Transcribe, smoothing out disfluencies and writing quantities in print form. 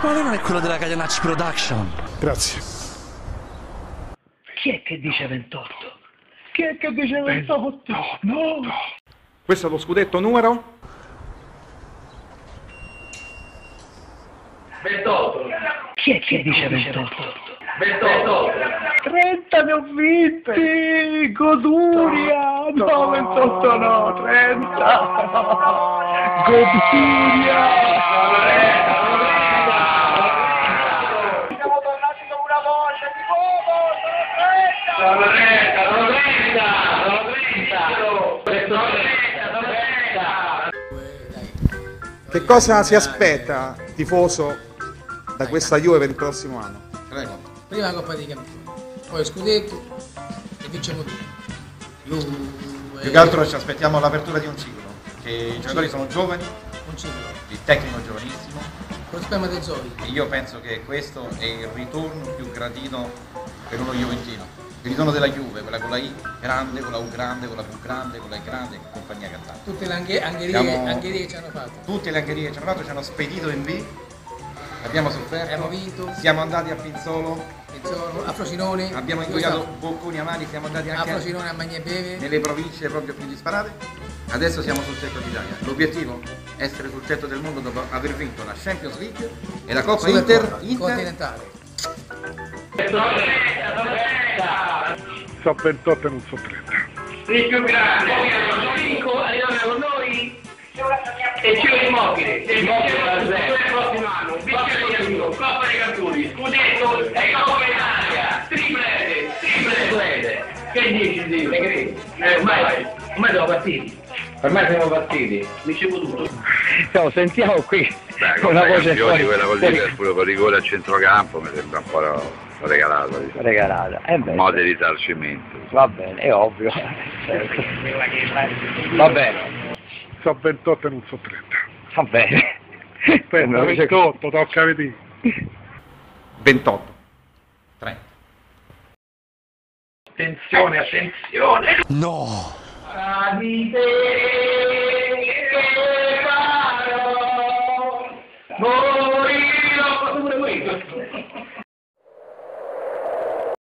Ma lui non è quello della Caglianacci Production? Grazie. Chi è che dice 28? Chi è che dice 28? No! Questo è lo scudetto numero? 28. Chi è che dice 28? 28. 30 ne ho vinte! Sì, goduria! No, 28 no, 30! Goduria! Siamo tornati con una voce di uomo! Sono 30! Sono 30! Sono 30! Che cosa si aspetta, tifoso, da questa Juve per il prossimo anno? Prego. Prima la Coppa dei Campioni, poi scudetto e vinciamo tutto. Più che altro ci aspettiamo l'apertura di un ciclo, che i giocatori sono giovani, Un ciclo, il tecnico è giovanissimo con spermatozoi. e io penso che questo è il ritorno più gradito per uno juventino. Il ritorno della Juve, quella con la I grande, con la U grande, con la V grande, con la I grande e compagnia cantante. Tutte le angherie che ci hanno fatto. Tutte le angherie che ci hanno fatto ci hanno spedito in B, abbiamo sofferto, Abbiamo vinto. siamo andati a Pinzolo, A Frosinone. abbiamo ingoiato bocconi amari, siamo andati A anche Frosinone a Magna e Beve. nelle province proprio più disparate. Adesso siamo sul tetto d'Italia. L'obiettivo è essere sul tetto del mondo dopo aver vinto la Champions League e la Coppa Continentale. So 28 e non so 30. Il più grande, Vinco arriverà con noi e Ciro Immobile, il prossimo anno, Coppa dei Campioni, scudetto e Coppa Italia, triplete. Che dici? Ormai siamo partiti. Ormai siamo partiti. Dicevo tutto. No, sentiamo qui una voce fuori. Quella col Liverpool con rigore a centrocampo mi sembra un po' regalata. Regalata. Modo di risarcimento. Va bene, è ovvio. Va bene. So 28 e non so 30. Va bene. Aspetta, 28, tocca a vedere. 28, 30. Attenzione. No! Adite!